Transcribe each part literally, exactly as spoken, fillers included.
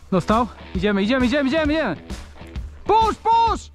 Dostał? Idziemy, idziemy, idziemy, idziemy, idziemy! Push, push!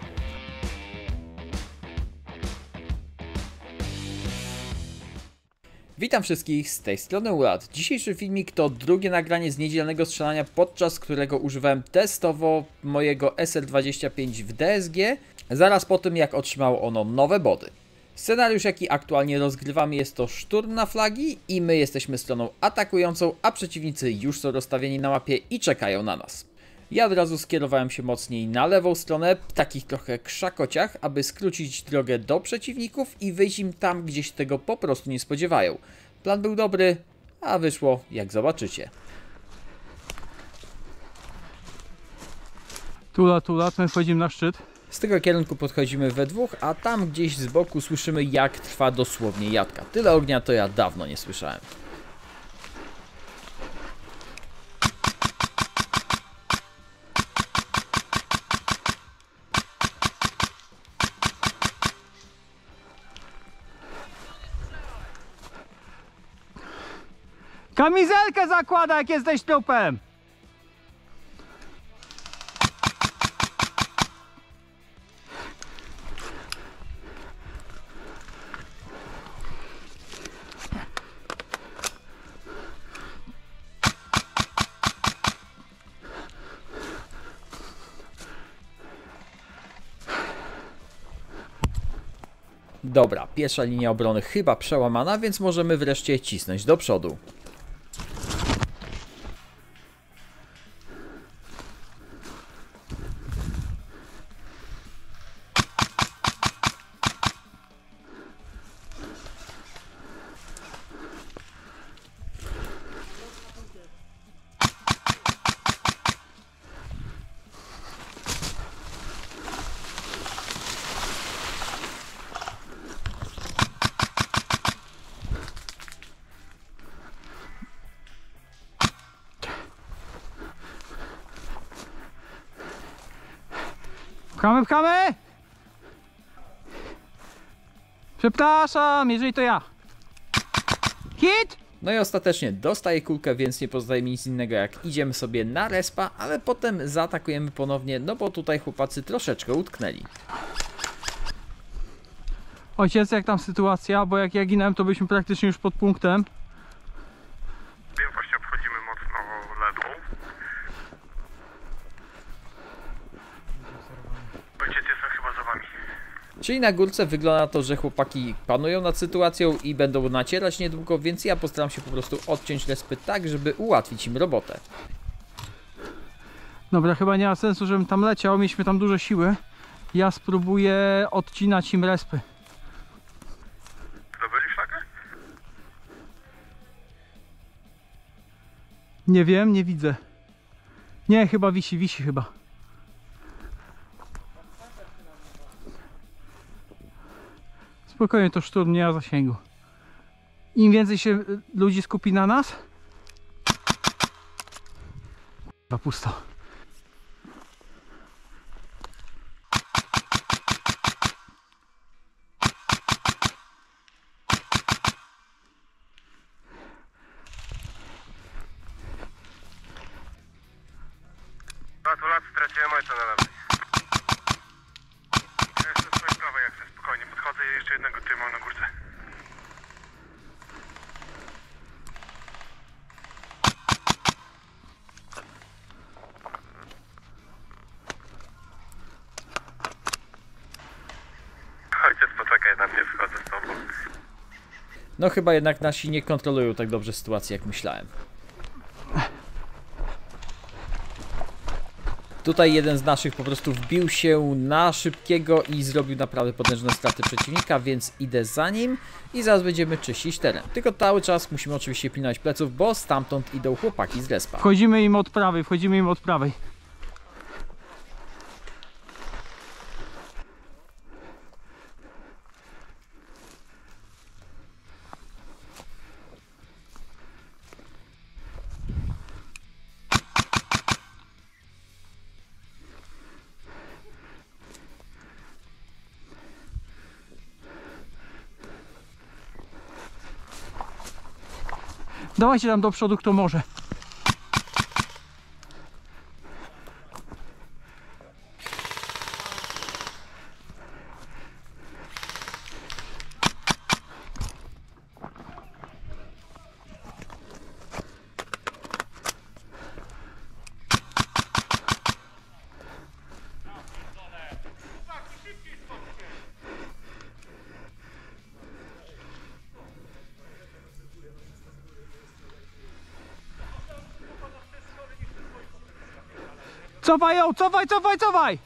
Witam wszystkich, z tej strony Ulat. Dzisiejszy filmik to drugie nagranie z niedzielnego strzelania, podczas którego używałem testowo mojego S L dwadzieścia pięć w D S G, zaraz po tym jak otrzymało ono nowe body. Scenariusz, jaki aktualnie rozgrywamy, jest to szturm na flagi i my jesteśmy stroną atakującą, a przeciwnicy już są rozstawieni na mapie i czekają na nas. Ja od razu skierowałem się mocniej na lewą stronę, w takich trochę krzakociach, aby skrócić drogę do przeciwników i wyjść im tam, gdzie się tego po prostu nie spodziewają. Plan był dobry, a wyszło jak zobaczycie. Tula, tula, my wchodzimy na szczyt. Z tego kierunku podchodzimy we dwóch, a tam gdzieś z boku słyszymy, jak trwa dosłownie jadka. Tyle ognia to ja dawno nie słyszałem. Kamizelkę zakłada, jak jesteś trupem! Dobra, pierwsza linia obrony chyba przełamana, więc możemy wreszcie cisnąć do przodu. Pchamy, pchamy! Przepraszam, jeżeli to ja. Hit! No i ostatecznie dostaję kulkę, więc nie pozostaje mi nic innego jak idziemy sobie na respa, ale potem zaatakujemy ponownie, no bo tutaj chłopacy troszeczkę utknęli. Ojciec, jak tam sytuacja? Bo jak ja ginąłem, to byliśmy praktycznie już pod punktem. Wiem, właśnie obchodzimy mocno lewą. Ojciec jest chyba za wami. Czyli na górce wygląda na to, że chłopaki panują nad sytuacją i będą nacierać niedługo, więc ja postaram się po prostu odciąć respy tak, żeby ułatwić im robotę. Dobra, chyba nie ma sensu, żebym tam leciał, mieliśmy tam dużo siły. Ja spróbuję odcinać im respy. Zdobyli flagę? Nie wiem, nie widzę. Nie, chyba wisi, wisi chyba. Spokojnie, to szturm, nie ma zasięgu. Im więcej się ludzi skupi na nas, chyba pusto. Lat, straciłem ojca na lewej. Jeszcze z twojej prawej, jak chcesz, spokojnie. Podchodzę i jeszcze jednego tutaj mam na górce. Ojciec, poczekaj na mnie, wchodzę z tobą. No chyba jednak nasi nie kontrolują tak dobrze sytuacji, jak myślałem. Tutaj jeden z naszych po prostu wbił się na szybkiego i zrobił naprawdę potężne straty przeciwnika, więc idę za nim i zaraz będziemy czyścić teren. Tylko cały czas musimy oczywiście pilnować pleców, bo stamtąd idą chłopaki z respa. Wchodzimy im od prawej, wchodzimy im od prawej. Dawajcie tam do przodu, kto może. Cofaj ją, cofaj, cofaj, cofaj!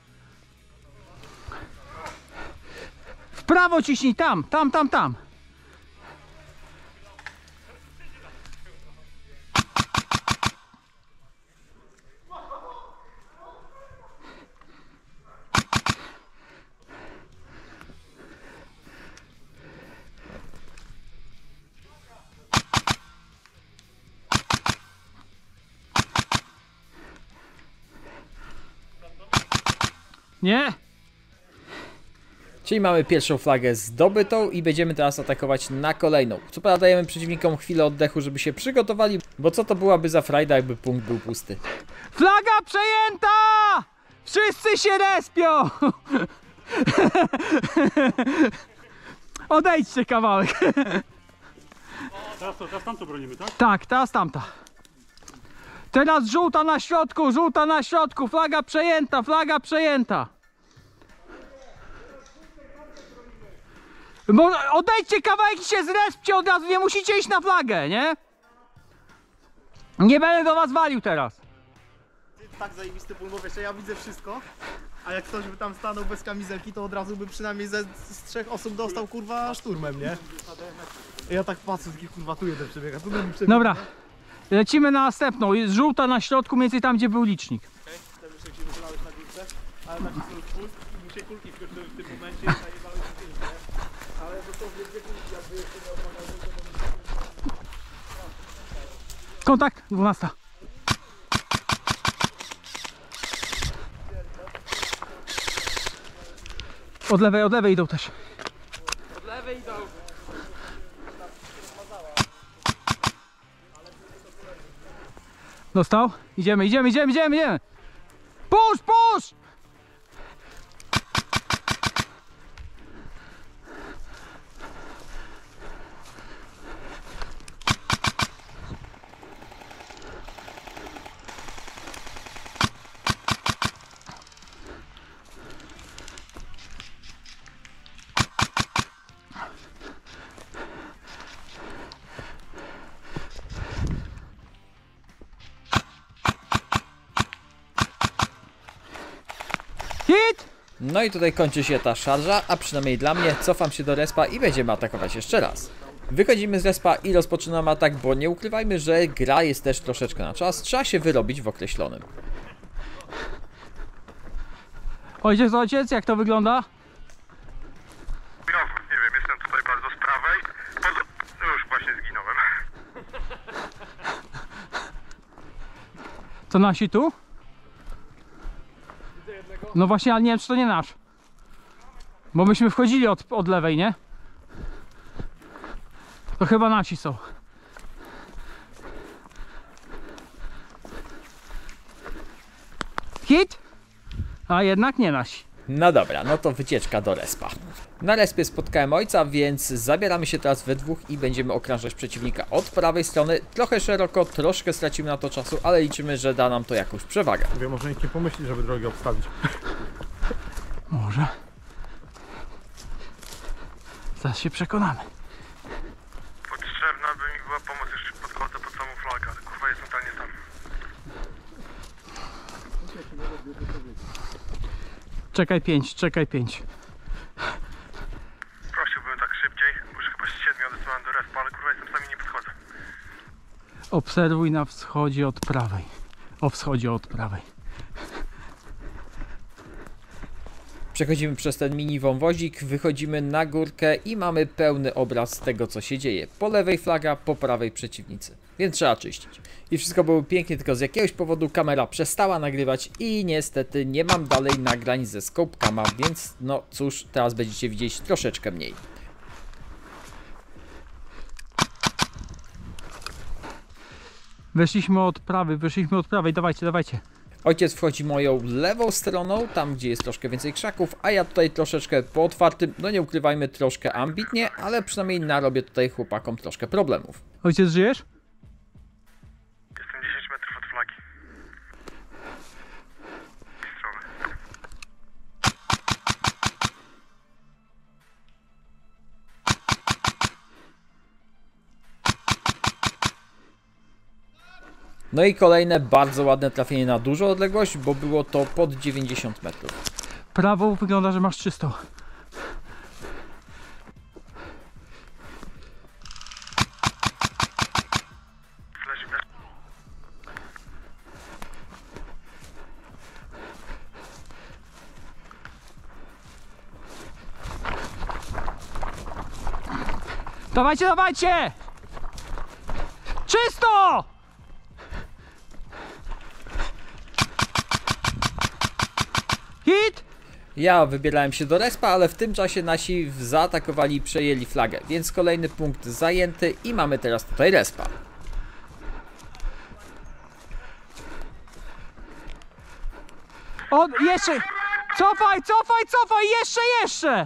W prawo ciśnij, tam, tam, tam, tam. Nie? Czyli mamy pierwszą flagę zdobytą i będziemy teraz atakować na kolejną. Co prawda dajemy przeciwnikom chwilę oddechu, żeby się przygotowali, bo co to byłaby za frajda, jakby punkt był pusty. Flaga przejęta! Wszyscy się respią! Odejdźcie kawałek. Teraz to, teraz tamto bronimy, tak? Tak, teraz tamta. Teraz żółta na środku, żółta na środku, flaga przejęta, flaga przejęta. Bo odejdźcie kawałek i się zrespcie od razu, nie musicie iść na flagę, nie? Nie będę do was walił teraz. Tak zajebisty pól, bo wiesz, ja widzę wszystko, a jak ktoś by tam stanął bez kamizelki, to od razu by przynajmniej ze, z trzech osób dostał kurwa szturmem, nie? I ja tak patrzę, taki kurwa tu jeden przebiega, tu drugi przebiega. Dobra, lecimy na następną, jest żółta na środku, mniej więcej tam gdzie był licznik. Okay? Te już jak się wychylałeś na górce, ale nacisnął spust i mi się kulki skoczyły w tym momencie i zajebały się tym, nie? Ale dosłownie dwie kulki, jakby jeszcze nie odmagały, to Kontakt, dwunasta. Od lewej, od lewej idą też. od lewej idą. Dostał? Idziemy, idziemy, idziemy, idziemy, idziemy! Push, push! Hit! No i tutaj kończy się ta szarża, a przynajmniej dla mnie cofam się do respa i będziemy atakować jeszcze raz. Wychodzimy z respa i rozpoczynamy atak, bo nie ukrywajmy, że gra jest też troszeczkę na czas, trzeba się wyrobić w określonym. Ojciec, ojciec, jak to wygląda? No, nie wiem, jestem tutaj bardzo z prawej. Pod... No już właśnie zginąłem. To nasi tu? No właśnie, ale nie wiem, czy to nie nasz. Bo myśmy wchodzili od, od lewej, nie? To chyba nasi są. Hit? A jednak nie nasi. No dobra, no to wycieczka do respa. Na respie spotkałem ojca, więc zabieramy się teraz we dwóch i będziemy okrążać przeciwnika od prawej strony. Trochę szeroko, troszkę stracimy na to czasu, ale liczymy, że da nam to jakąś przewagę. Mówię, może nikt nie pomyśli, żeby drogi obstawić. Może. Zaraz się przekonamy. Potrzebna by mi była pomoc, już podchodzę pod samą flagę, ale kurwa jestem totalnie sam. Czekaj pięć, czekaj pięć. Prosiłbym tak szybciej, bo już chyba siedmiu odesłałem do respa, ale kurwa jestem sam i nie podchodzę. Obserwuj na wschodzie od prawej. O wschodzie od prawej. Przechodzimy przez ten mini wąwozik, wychodzimy na górkę i mamy pełny obraz tego, co się dzieje. Po lewej flaga, po prawej przeciwnicy. Więc trzeba czyścić. I wszystko było pięknie, tylko z jakiegoś powodu kamera przestała nagrywać i niestety nie mam dalej nagrań ze Scopecama, więc no cóż, teraz będziecie widzieć troszeczkę mniej. Weszliśmy od prawej, weszliśmy od prawej, dawajcie, dawajcie. Ojciec wchodzi moją lewą stroną, tam gdzie jest troszkę więcej krzaków, a ja tutaj troszeczkę po otwartym, no nie ukrywajmy, troszkę ambitnie, ale przynajmniej narobię tutaj chłopakom troszkę problemów. Ojciec, żyjesz? Jestem dziesięć metrów od flagi. Strony. No i kolejne bardzo ładne trafienie na dużą odległość, bo było to pod dziewięćdziesiąt metrów. Prawo wygląda, że masz czystą. Leży, leży. Dawajcie, dawajcie! Czysto! Hit! Ja wybierałem się do respa, ale w tym czasie nasi zaatakowali i przejęli flagę, więc kolejny punkt zajęty i mamy teraz tutaj respa. O, jeszcze! Cofaj, cofaj, cofaj! Jeszcze, jeszcze!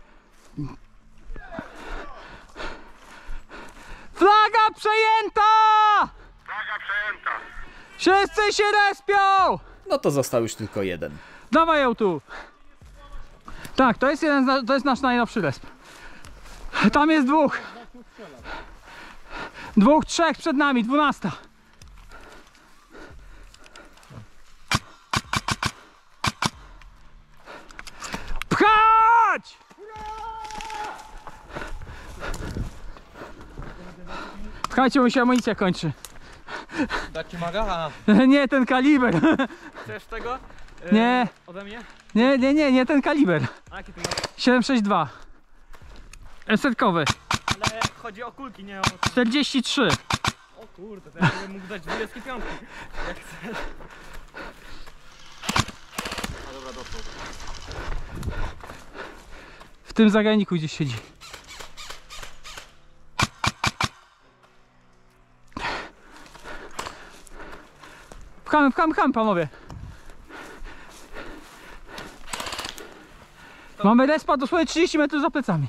Flaga przejęta! Flaga przejęta. Wszyscy się respią! No to został już tylko jeden. Dawaj ją tu! Tak, to jest jeden, z na- to jest nasz najnowszy resp. Tam jest dwóch. Dwóch, trzech przed nami, dwunasta. Pchać! Pchajcie, bo mi się amunicja kończy. Taki maga? Nie, ten kaliber. Chcesz tego? Yy, Nie. Ode mnie? Nie, nie, nie, nie ten kaliber. A jaki ty masz? siedem sześć dwa. Esetkowy. Ale chodzi o kulki, nie o... czterdzieści trzy. O kurde, to ja bym mógł dać dwudziestki piątki. Jak chcesz. A dobra, dostał. W tym zagajniku gdzieś siedzi. Pchamy, pchamy, pchamy, panowie. Mamy respa dosłownie trzydzieści metrów za plecami.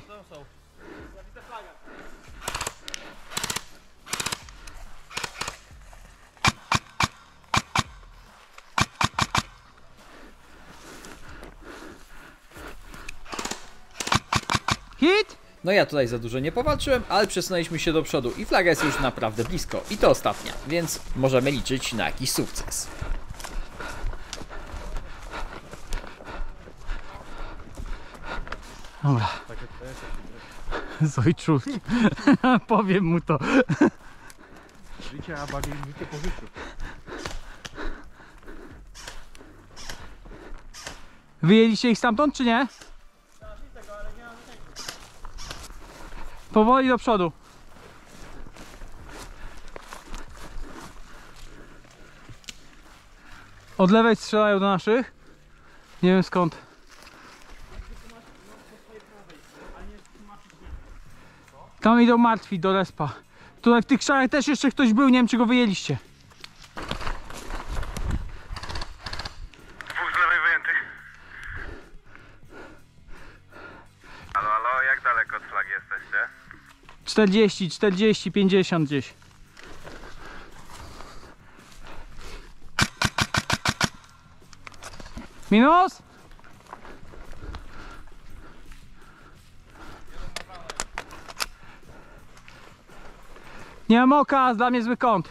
Hit! No ja tutaj za dużo nie powalczyłem, ale przesunęliśmy się do przodu i flaga jest już naprawdę blisko. I to ostatnia, więc możemy liczyć na jakiś sukces. Dobra. Zojczul. Powiem mu to. Życie, a bardziej życie po życiu. Wyjęliście ich stamtąd, czy nie? Powoli do przodu. Od lewej strzelają do naszych. Nie wiem skąd. Tam idą martwi do respa. Tutaj w tych krzakach też jeszcze ktoś był, nie wiem czy go wyjęliście. Dwóch z lewej wyjętych. Halo, halo, jak daleko od flagi jesteście? czterdzieści, czterdzieści, pięćdziesiąt gdzieś. Minus? Nie mam oka, dla mnie zły kąt.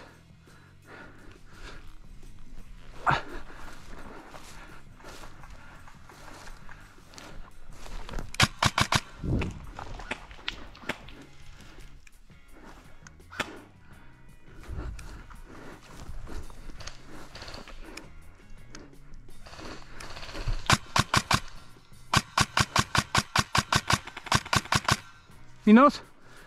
Minus?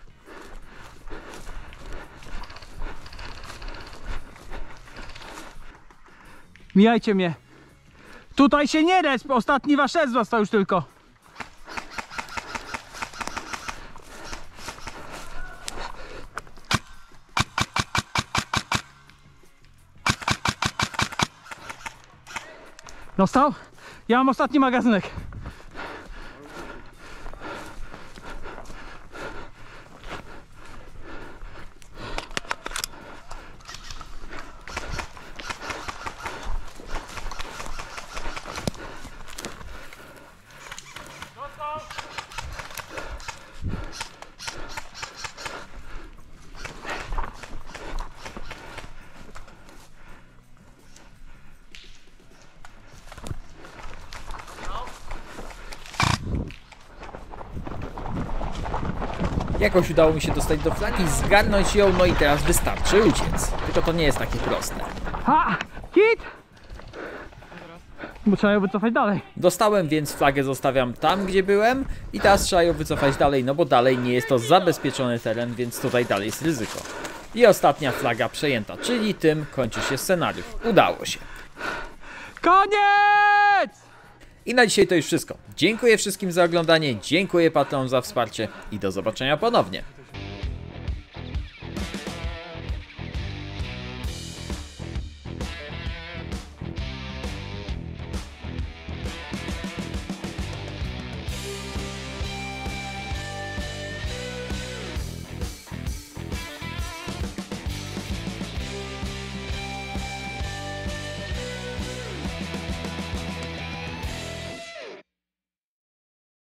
Mijajcie mnie. Tutaj się nie resp, ostatni wasz S został już tylko. Dostał? Ja mam ostatni magazynek. Jakoś udało mi się dostać do flagi, zgarnąć ją, no i teraz wystarczy uciec. Tylko to nie jest takie proste. Ha! Hit! Bo trzeba ją wycofać dalej. Dostałem, więc flagę zostawiam tam, gdzie byłem i teraz trzeba ją wycofać dalej, no bo dalej nie jest to zabezpieczony teren, więc tutaj dalej jest ryzyko. I ostatnia flaga przejęta, czyli tym kończy się scenariusz. Udało się. Koniec! I na dzisiaj to już wszystko. Dziękuję wszystkim za oglądanie, dziękuję patronom za wsparcie i do zobaczenia ponownie.